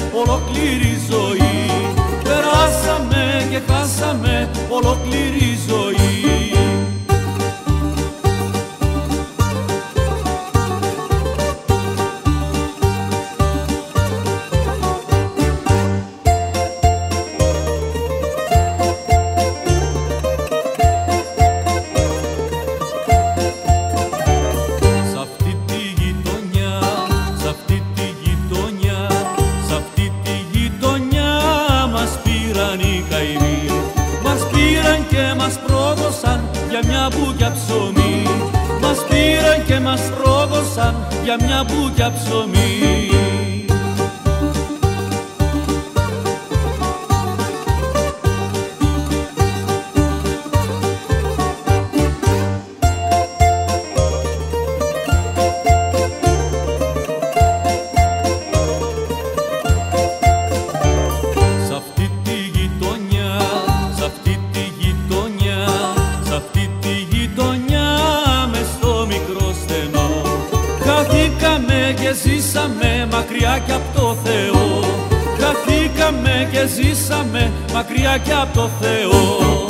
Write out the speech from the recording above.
ολόκληρη ζωή. Περάσαμε και χάσαμε ολόκληρη ζωή. Μας πήραν και μας πρόδωσαν για μια μπουκιά ψωμί. Μας πήραν και μας πρόδωσαν για μια μπουκιά ψωμί. Χαθήκαμε και ζήσαμε μακριά κι απ' το Θεό. Χαθήκαμε και ζήσαμε μακριά κι απ' το Θεό.